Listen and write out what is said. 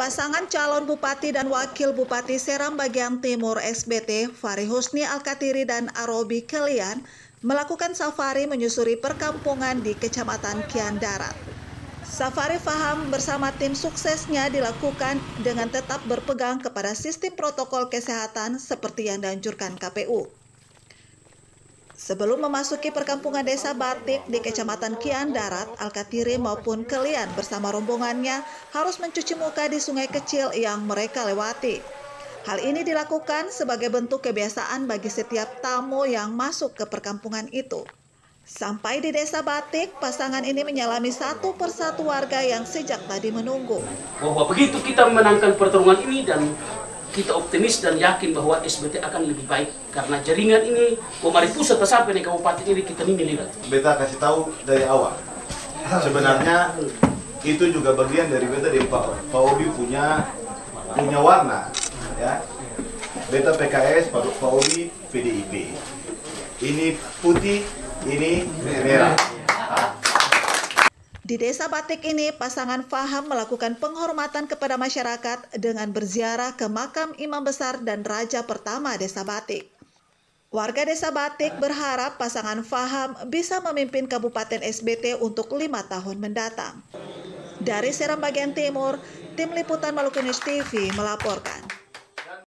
Pasangan calon Bupati dan Wakil Bupati Seram Bagian Timur SBT, Fahri Husni Alkatiri dan Arobi Kelian, melakukan safari menyusuri perkampungan di Kecamatan Kian Darat. Safari Faham bersama tim suksesnya dilakukan dengan tetap berpegang kepada sistem protokol kesehatan seperti yang dianjurkan KPU. Sebelum memasuki perkampungan Desa Batik di Kecamatan Kian Darat, Alkatiri maupun Kelian bersama rombongannya harus mencuci muka di sungai kecil yang mereka lewati. Hal ini dilakukan sebagai bentuk kebiasaan bagi setiap tamu yang masuk ke perkampungan itu. Sampai di Desa Batik, pasangan ini menyalami satu persatu warga yang sejak tadi menunggu. Bahwa begitu kita memenangkan pertarungan ini dan kita optimis dan yakin bahwa SBT akan lebih baik karena jaringan ini dari pusat sampai di kabupaten ini kita ini lihat. Beta kasih tahu dari awal. Sebenarnya itu juga bagian dari beta di Pak Obi punya warna, ya. Beta PKS, Pak Obi PDIP. Ini putih, ini merah. Di Desa Batik ini, pasangan Faham melakukan penghormatan kepada masyarakat dengan berziarah ke makam Imam Besar dan Raja pertama Desa Batik. Warga Desa Batik berharap pasangan Faham bisa memimpin Kabupaten SBT untuk 5 tahun mendatang. Dari Seram Bagian Timur, Tim Liputan Maluku News TV melaporkan.